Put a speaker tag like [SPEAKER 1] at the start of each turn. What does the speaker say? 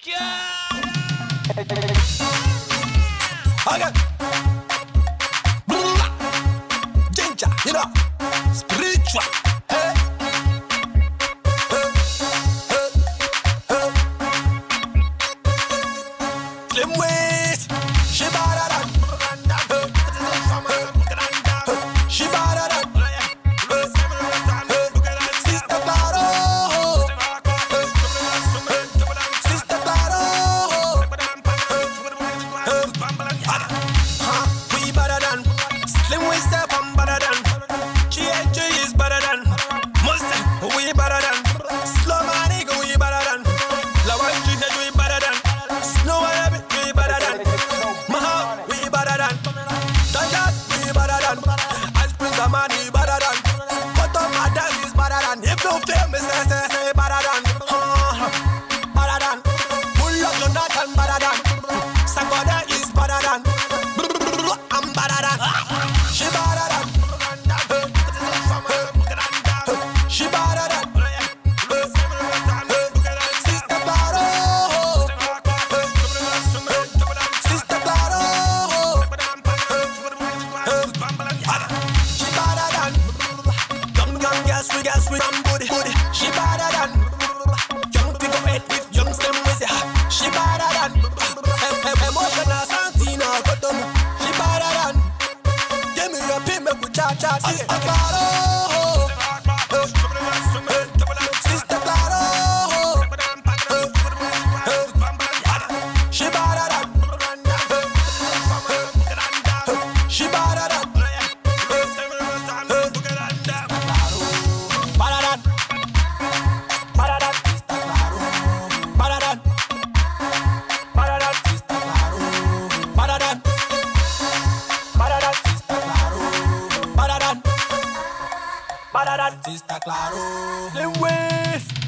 [SPEAKER 1] Okay. Ginger, you know, spiritual. Hey. Slim waist, she better than. She better than. Sister Claro. Sister Claro. We better than. Slim waist, I'm better than. GHG is better than. Muslim, we better than. Slow money, we better than. Lawan GHG, we better than. Snow Arabic, we better than. Maha, we better than. Danjas, we better than. Ice Prince Amani, better than. What of my dance is better than. If you feel me, say better than. Better than. Pull up Jonathan, better than. Sakoda is better than. I'm better than. She better than. She better than. Sister Claro. Sister Claro. She better than. Young girls, we damn good. She better than. Young figure eight with young stem with ya. She better than. Emotional Santina, got them. She better than. Give me your pin, make we cha-cha. Sister Claro. Sister Claro. She better than. She better than. Sister Claro. Slim waist.